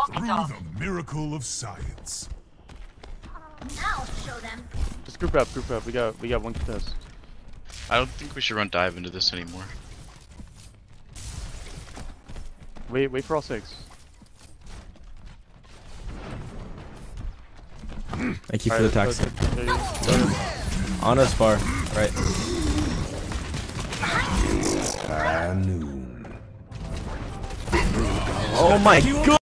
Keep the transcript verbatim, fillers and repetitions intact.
Through the miracle of science. I'll show them. Just group up, group up. We got, we got one contest. I don't think we should run dive into this anymore. Wait, wait for all six. Thank you for All the right, taxi. so- On us far, right. High noon. Oh my god!